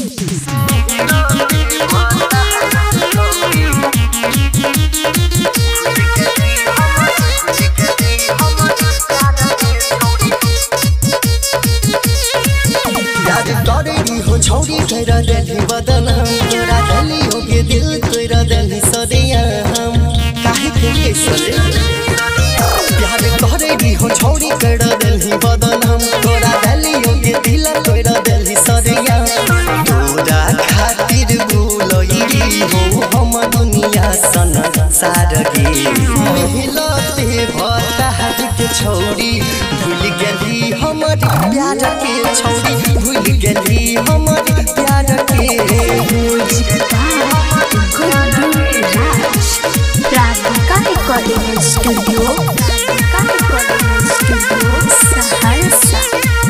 छोड़ी तेरा दिल बदन हम तोरा दिली हो के दिल तेरा दिल सदिया हम काहे के सले प्यार करे भी हो छोड़ी तेरा दिल बदन हम तोरा दिली हो के दिल तेरा दिल सदिया तोरा खातिर भूलई हो हम दुनिया संसार के मिलते भतार के छोड़ी भूल गली हमर प्यार के छोड़ी भूल गली हमर प्यार के राधिका रिकॉर्डिंग स्टूडियो सहरसा।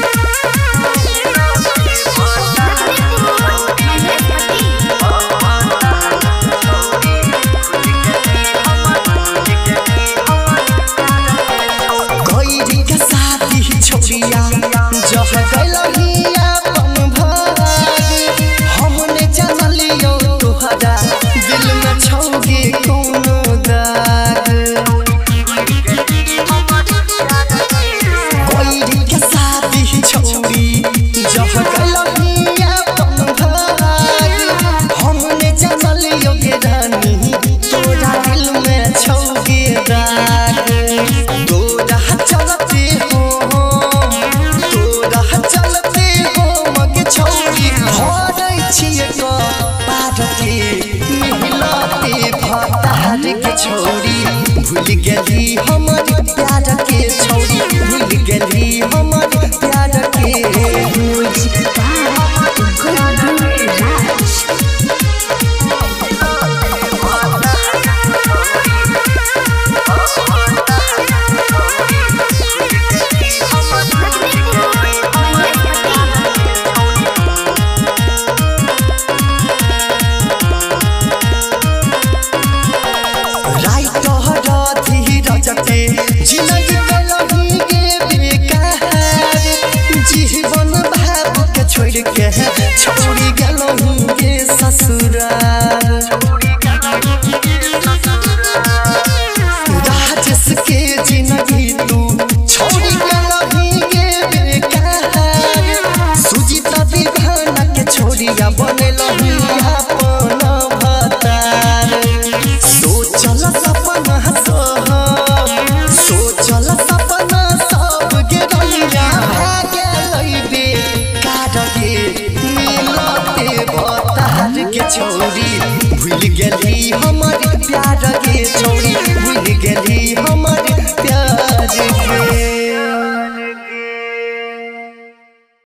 छोड़ी भूल गली हमर प्यार के छोड़ी भूल गली हमर प्यार के छोड़ी गलहूं के ससुराल राजेश के जिंदगी तू छोड़ी गलहूं के बेकार सुजीता दीवाना के छोड़िया बनेलहूं अपन भतार सोचल सपना सपना सब के रहिया भागे लइबे काट के के छोड़ी भूल गली हमर प्यार के छोड़ी भूल गली हम